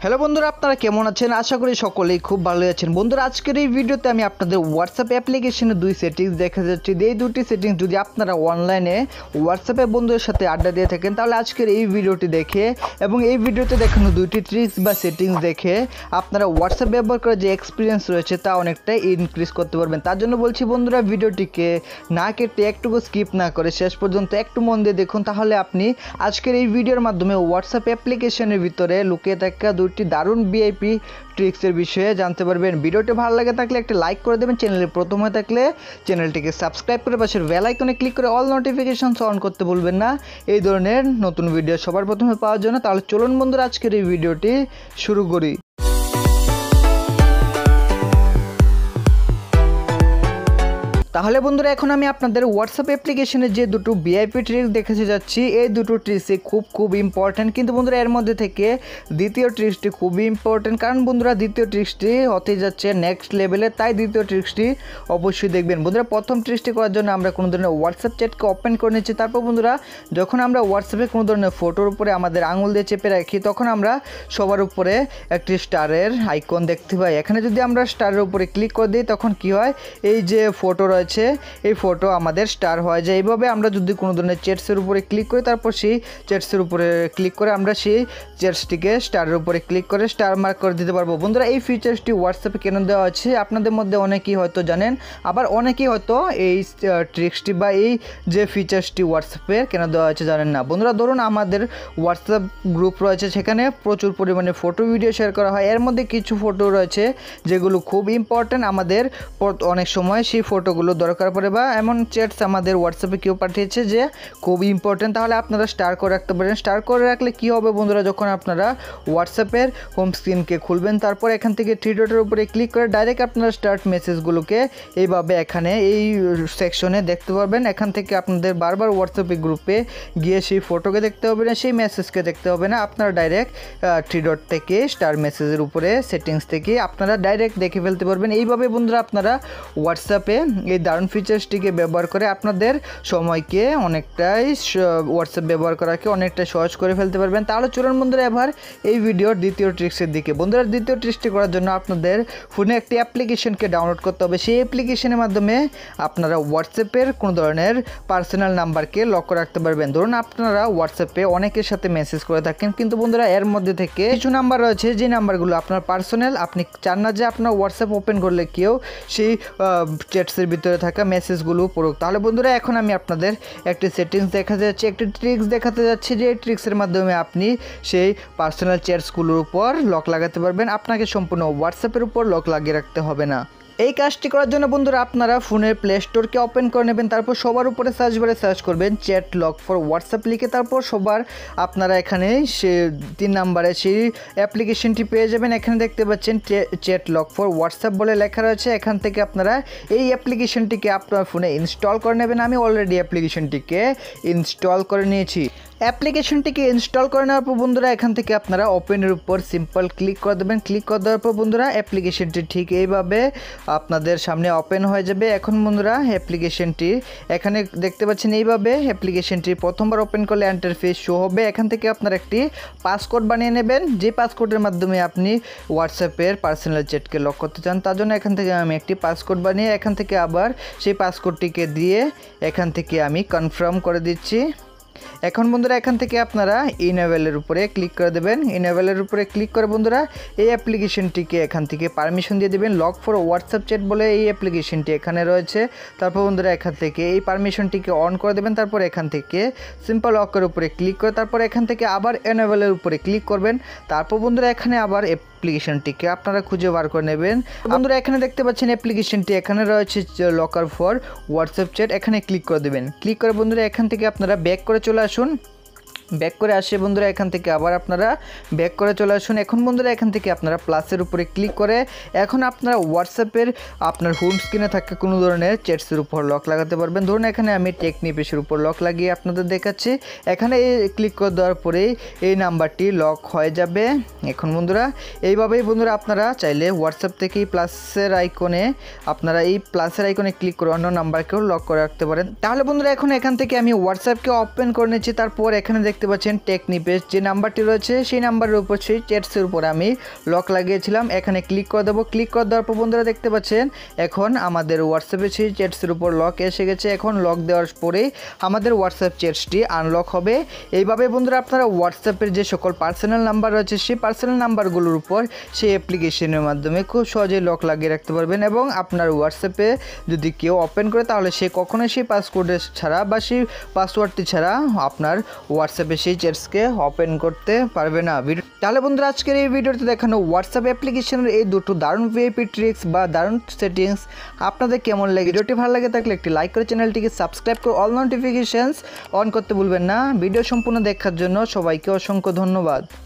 Hello বন্ধুরা, আপনারা কেমন আছেন? আশা করি সকলেই খুব ভালো আছেন। বন্ধুরা, আজকের এই ভিডিওতে আমি আপনাদের হোয়াটসঅ্যাপ অ্যাপ্লিকেশনের দুই সেটিংস দেখা যাচ্ছে। এই দুটি সেটিংস যদি আপনারা অনলাইনে হোয়াটসঅ্যাপে বন্ধুদের সাথে আড্ডা দিয়ে থাকেন, তাহলে আজকের এই ভিডিওটি দেখে এবং এই ভিডিওতে দেখানো দুইটি ট্রিক্স বা সেটিংস দেখে আপনারা হোয়াটসঅ্যাপ ব্যবহার করার যে এক্সপিরিয়েন্স রয়েছে তা অনেকটাই ইনক্রিজ করতে পারবেন। তার জন্য বলছি বন্ধুরা, ভিডিওটিকে না কেটে একটুকু স্কিপ না করে শেষ পর্যন্ত একটু মন দিয়ে দেখুন, তাহলে আপনি আজকের এই ভিডিওর মাধ্যমে হোয়াটসঅ্যাপ অ্যাপ্লিকেশনের ভিতরে লুকিয়ে থাকা দুইটি দারুণ ভিআইপি ট্রিক্সের বিষয়ে জানতে পারবেন। ভিডিওটি ভালো লাগে থাকলে একটা লাইক করে দেবেন, চ্যানেলে প্রথম হয়ে থাকলে চ্যানেলটিকে সাবস্ক্রাইব করে পাশের বেল আইকনে ক্লিক করে অল নোটিফিকেশনস অন করতে ভুলবেন না এই ধরনের নতুন ভিডিও সবার প্রথমে পাওয়ার জন্য। তাহলে চলুন বন্ধুরা, আজকের এই ভিডিওটি শুরু করি। তাহলে বন্ধুরা, এখন আমি আপনাদের হোয়াটসঅ্যাপ অ্যাপ্লিকেশনে যে দুটো ভিআইপি ট্রিক্স দেখেছি যাচ্ছি, এই দুটো ট্রিক্সই খুব ইম্পর্ট্যান্ট। কিন্তু বন্ধুরা, এর মধ্যে থেকে দ্বিতীয় ট্রিক্সটি খুবই ইম্পর্ট্যান্ট, কারণ বন্ধুরা দ্বিতীয় ট্রিক্সটি হতে যাচ্ছে নেক্সট লেভেলে, তাই দ্বিতীয় ট্রিক্সটি অবশ্যই দেখবেন। বন্ধুরা, প্রথম ট্রিক্সটি করার জন্য আমরা কোনো ধরনের হোয়াটসঅ্যাপ চ্যাটকে ওপেন করে নিচ্ছি। তারপর বন্ধুরা, যখন আমরা হোয়াটসঅ্যাপে কোনো ধরনের ফটোর উপরে আমাদের আঙুল দিয়ে চেপে রাখি, তখন আমরা সবার উপরে একটি স্টারের আইকন দেখতে পাই। এখানে যদি আমরা স্টারের উপরে ক্লিক করে দিই, তখন কি হয়, এই যে ফটো রয়েছে এই ফটো আমাদের স্টার হয়ে যায়। এইভাবে আমরা যদি কোনো ধরনের চ্যাটসের উপরে ক্লিক করি, তারপর সেই চ্যাটসের উপরে ক্লিক করে আমরা সেই চ্যাটসটিকে স্টারের উপরে ক্লিক করে স্টার মার্ক করে দিতে পারবো। বন্ধুরা, এই ফিচার্সটি হোয়াটসঅ্যাপে কেন দেওয়া আছে আপনাদের মধ্যে অনেকেই হয়তো জানেন, আবার অনেকেই হয়তো এই ট্রিক্সটি বা এই যে ফিচার্সটি হোয়াটসঅ্যাপে কেন দেওয়া আছে জানেন না। বন্ধুরা, ধরুন আমাদের হোয়াটসঅ্যাপ গ্রুপ রয়েছে, সেখানে প্রচুর পরিমাণে ফটো ভিডিও শেয়ার করা হয়। এর মধ্যে কিছু ফটো রয়েছে যেগুলো খুব ইম্পর্ট্যান্ট, আমাদের অনেক সময় সেই ফটোগুলো দরকার পড়ে বা এমন চ্যাটস আমাদের হোয়াটসঅ্যাপে কেউ পাঠিয়েছে যে খুব ইম্পর্ট্যান্ট, তাহলে আপনারা স্টার করে রাখতে পারেন। স্টার করে রাখলে কি হবে বন্ধুরা, যখন আপনারা হোয়াটসঅ্যাপের হোম স্ক্রিনকে খুলবেন, তারপর এখান থেকে থ্রি ডটের উপরে ক্লিক করে ডাইরেক্ট আপনারা স্টার্ট মেসেজগুলোকে এইভাবে এখানে এই সেকশনে দেখতে পারবেন। এখান থেকে আপনাদের বারবার হোয়াটসঅ্যাপে গ্রুপে গিয়ে সেই ফটোকে দেখতে হবে না, সেই মেসেজকে দেখতে হবে না, আপনারা ডাইরেক্ট থ্রি ডট থেকে স্টার মেসেজের উপরে সেটিংস থেকে আপনারা ডাইরেক্ট দেখে ফেলতে পারবেন। এইভাবে বন্ধুরা, আপনারা হোয়াটসঅ্যাপে এই দারুণ ফিচার্সটিকে ব্যবহার করে আপনাদের সময়কে অনেকটাই হোয়াটসঅ্যাপ ব্যবহার করাকে অনেকটাই সহজ করে ফেলতে পারবেন। তাহলে চলুন বন্ধুরা, এবার এই ভিডিওর দ্বিতীয় ট্রিক্সের দিকে। বন্ধুরা, দ্বিতীয় ট্রিক্সটি করার জন্য আপনাদের ফোনে একটি অ্যাপ্লিকেশনকে ডাউনলোড করতে হবে। সেই অ্যাপ্লিকেশনের মাধ্যমে আপনারা হোয়াটসঅ্যাপের কোনো ধরনের পার্সোনাল নাম্বারকে লক করে রাখতে পারবেন। ধরুন আপনারা হোয়াটসঅ্যাপে অনেকের সাথে মেসেজ করে থাকেন, কিন্তু বন্ধুরা এর মধ্যে থেকে কিছু নাম্বার রয়েছে যে নাম্বারগুলো আপনার পার্সোনাল, আপনি চান না যে আপনার হোয়াটসঅ্যাপ ওপেন করলে কেউ সেই চ্যাটসের ভিতরে থাকা মেসেজগুলো পড়ুক। তাহলে বন্ধুরা, এখন আমি আপনাদের একটি সেটিংস দেখাতে যাচ্ছি, একটি ট্রিক্স দেখাতে যাচ্ছি, যে এই ট্রিক্সের মাধ্যমে আপনি সেই পার্সোনাল চ্যাটসগুলোর উপর লক লাগাতে পারবেন। আপনাকে সম্পূর্ণ হোয়াটসঅ্যাপের উপর লক লাগিয়ে রাখতে হবে না। এই কাজটি করার জন্য বন্ধুরা, আপনারা ফোনের প্লে স্টোরকে ওপেন করে নেবেন, তারপর সবার উপরে সার্চ বারে সার্চ করবেন চ্যাট লক ফর হোয়াটসঅ্যাপ লিখে, তারপর সবার আপনারা এখানে সে 3 নম্বরে সেই অ্যাপ্লিকেশনটি পেয়ে যাবেন। এখানে দেখতে পাচ্ছেন চ্যাট লক ফর হোয়াটসঅ্যাপ বলে লেখা রয়েছে। এখান থেকে আপনারা এই অ্যাপ্লিকেশনটিকে আপনার ফোনে ইনস্টল করে নেবেন। আমি অলরেডি অ্যাপ্লিকেশনটিকে ইনস্টল করে নিয়েছি। অ্যাপ্লিকেশনটিকে ইনস্টল করে নেওয়ার পর বন্ধুরা, এখান থেকে আপনারা ওপেনের উপর সিম্পল ক্লিক করে দেবেন। ক্লিক করে দেওয়ার পর বন্ধুরা, অ্যাপ্লিকেশনটি ঠিক এইভাবে আপনাদের সামনে ওপেন হয়ে যাবে। এখন বন্ধুরা, অ্যাপ্লিকেশনটি এখানে দেখতে পাচ্ছেন এইভাবে অ্যাপ্লিকেশনটি প্রথমবার ওপেন করলে ইন্টারফেস শো হবে। এখান থেকে আপনারা একটি পাসকোড বানিয়ে নেবেন, যে পাসকোডের মাধ্যমে আপনি হোয়াটসঅ্যাপের পার্সোনাল চ্যাটকে লক করতে চান। তার জন্য এখান থেকে আমি একটি পাসকোড বানিয়ে এখান থেকে আবার সেই পাসকোডটিকে দিয়ে এখান থেকে আমি কনফার্ম করে দিচ্ছি। এখন বন্ধুরা, এখান থেকে আপনারা ইনেবলের উপরে ক্লিক করে দেবেন। ইনেবলের উপরে ক্লিক করে বন্ধুরা, এই অ্যাপ্লিকেশনটিকে এখান থেকে পারমিশন দিয়ে দেবেন। লক ফর হোয়াটসঅ্যাপ চ্যাট বলে এই অ্যাপ্লিকেশনটি এখানে রয়েছে। তারপর বন্ধুরা, এখান থেকে এই পারমিশনটিকে অন করে দেবেন। তারপর এখান থেকে সিম্পল লকের উপরে ক্লিক করে তারপর এখান থেকে আবার এনেবলের উপরে ক্লিক করবেন। তারপর বন্ধুরা, এখানে আবার অ্যাপ্লিকেশনটিকে আপনারা খুঁজে বার করে নেবেন। বন্ধুরা, এখানে দেখতে পাচ্ছেন অ্যাপ্লিকেশনটি এখানে রয়েছে লকার ফর হোয়াটসঅ্যাপ চ্যাট, এখানে ক্লিক করে দেবেন। ক্লিক করে বন্ধুরা, এখান থেকে আপনারা ব্যাক করে চলে আসুন। ব্যাক করে আসে বন্ধুরা, এখান থেকে আবার আপনারা ব্যাক করে চলে আসুন। এখন বন্ধুরা, এখান থেকে আপনারা প্লাসের উপরে ক্লিক করে এখন আপনারা হোয়াটসঅ্যাপের আপনার হোম স্ক্রিনে থাকা কোনো ধরনের চ্যাটসের উপর লক লাগাতে পারবেন। ধরুন এখানে আমি টেকনিপেসের উপর লক লাগিয়ে আপনাদের দেখাচ্ছি। এখানে ক্লিক করে দেওয়ার পরেই এই নাম্বারটি লক হয়ে যাবে। এখন বন্ধুরা, এইভাবেই বন্ধুরা আপনারা চাইলে হোয়াটসঅ্যাপ থেকে প্লাসের আইকনে ক্লিক করে অন্য নাম্বারকেও লক করে রাখতে পারেন। তাহলে বন্ধুরা, এখন এখান থেকে আমি হোয়াটসঅ্যাপকে ওপেন করে নিচ্ছি। তারপর এখানে দেখতে পাচ্ছেন টেকনিপেজ যে নাম্বারটি রয়েছে সেই নাম্বারের উপর সেই চ্যাটসের উপর আমি লক লাগিয়েছিলাম। এখানে ক্লিক করে দেবো। ক্লিক করে দেওয়ার পর বন্ধুরা দেখতে পাচ্ছেন এখন আমাদের হোয়াটসঅ্যাপে সেই চ্যাটসের উপর লক এসে গেছে। এখন লক দেওয়ার পরেই আমাদের হোয়াটসঅ্যাপ চ্যাটসটি আনলক হবে। এইভাবে বন্ধুরা আপনারা হোয়াটসঅ্যাপের যে সকল পার্সোনাল নাম্বার রয়েছে সেই পার্সোনাল নাম্বারগুলোর উপর সেই অ্যাপ্লিকেশনের মাধ্যমে খুব সহজেই লক লাগিয়ে রাখতে পারবেন এবং আপনার হোয়াটসঅ্যাপে যদি কেউ ওপেন করে তাহলে সে কখনোই সেই পাসওয়ার্ডের ছাড়া বা সেই পাসওয়ার্ডটি ছাড়া আপনার হোয়াটসঅ্যাপে সেই চ্যাটসকে ওপেন করতে পারবে না। তাহলে বন্ধুরা আজকের এই ভিডিওতে দেখানো হোয়াটসঅ্যাপ অ্যাপ্লিকেশনের এই দুটো দারুণ ভিআইপি ট্রিক্স বা দারুণ সেটিংস আপনাদের কেমন লাগে? ভিডিওটি ভালো লাগে থাকলে একটি লাইক করে চ্যানেলটিকে সাবস্ক্রাইব করে অল নোটিফিকেশনস অন করতে ভুলবেন না। ভিডিও সম্পূর্ণ দেখার জন্য সবাইকে অসংখ্য ধন্যবাদ।